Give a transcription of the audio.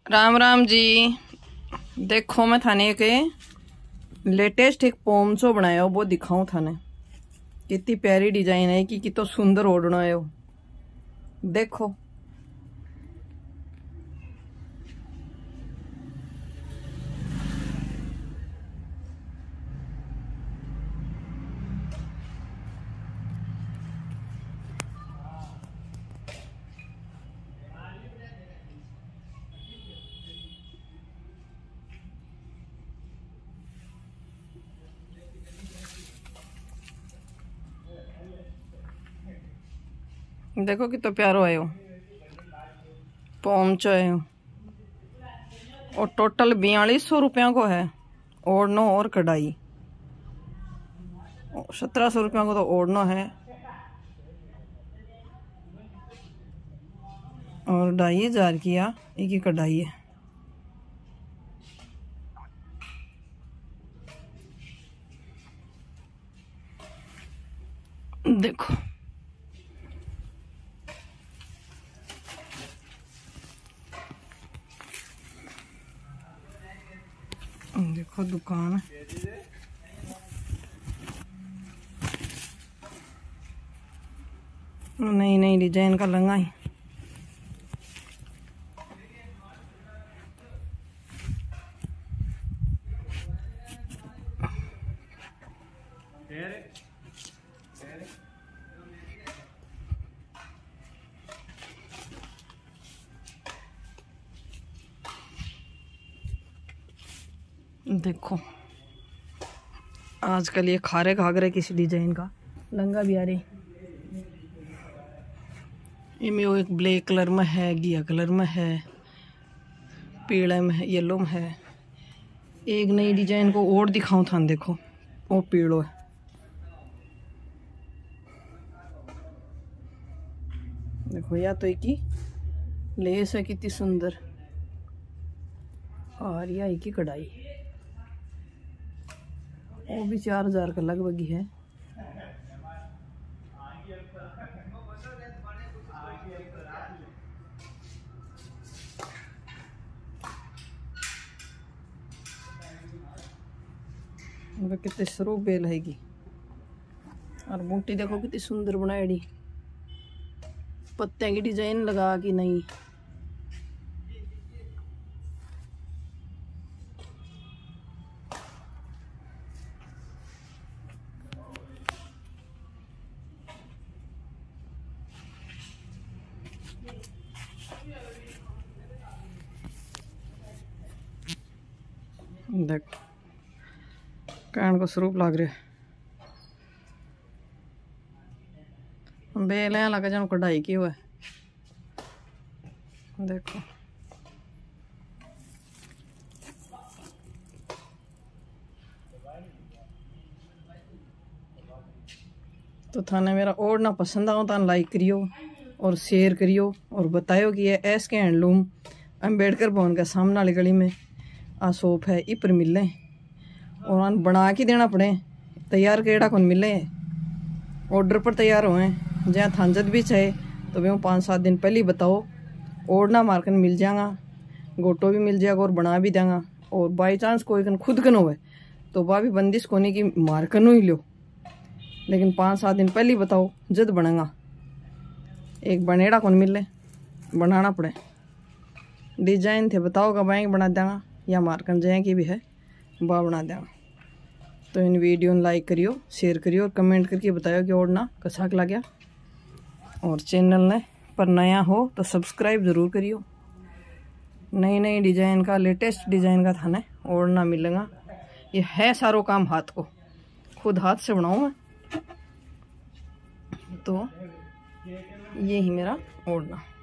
राम राम जी। देखो मैं थाने के लेटेस्ट एक पोमचो बनाया हो, वो दिखाऊं थाने। कितनी प्यारी डिजाइन है कि कितना सुंदर ओढ़ना है वो। देखो देखो कितना प्यारो है वो पोमचो है और टोटल 4200 रुपया को है। ओढ़नो और कढ़ाई 1700 रुपया को तो ओढ़नो है और 2500 की एक ही कढ़ाई है। देखो देखो दुकान नई नई डिजाइन का लंगा है। देखो आजकल ये खारे घाघरे किसी डिजाइन का लंगा भी आ रही। इनमें वो एक ब्लैक कलर में है, घिया कलर में है, पीले में है, येलो में है। एक नई डिजाइन को और दिखाऊं था। देखो वो पीलो है। देखो या तो एक ही लेस है कितनी सुंदर और या एक ही कढ़ाई। वो भी 4000 का लगभग ही है। कितने सरू बेल हैगी और बूटी देखो कितनी सुंदर बनाई। पत्ते की डिजाइन लगा कि नहीं। देख कहन को स्वरूप लग रहा है। बेल है लगा जन कढ़ाई की हुआ है। देखो तो थाने मेरा ओढ़ना पसंद आओ तो लाइक करियो और शेयर करियो और बतायो कि ये एस के हैंडलूम अम्बेडकर भवन के सामने वाली गली में आ शॉप है। इपर मिले और आन बना के देना पड़े। तैयार केड़ा कौन मिले ऑर्डर पर तैयार हुए। जहाँ थांजत भी चाहे तो वे 5-7 दिन पहले ही बताओ। ओढ़ना मार्कन मिल जाएगा, गोटो भी मिल जाएगा और बना भी देंगा। और बाई चांस कोई कन खुद कन होवे तो वह भी बंदिश कोनी की मार्कन ही लो, लेकिन 5-7 दिन पहले ही बताओ जद बनेगा। एक बनेड़ा कौन मिले बनाना पड़े। डिजाइन थे बताओ कब आएंगे बना देंगा या मार्कन जाए की भी है वह बना देंगा। तो इन वीडियो ने लाइक करियो, शेयर करियो और कमेंट करके बताओ कि ओढ़ना कैसा लगा। और चैनल ने पर नया हो तो सब्सक्राइब ज़रूर करियो। नई नई डिजाइन का लेटेस्ट डिजाइन का थाने ओढ़ना मिलेगा। ये है सारो काम हाथ को, खुद हाथ से बनाऊँ मैं। तो ये ही मेरा ओढ़ना।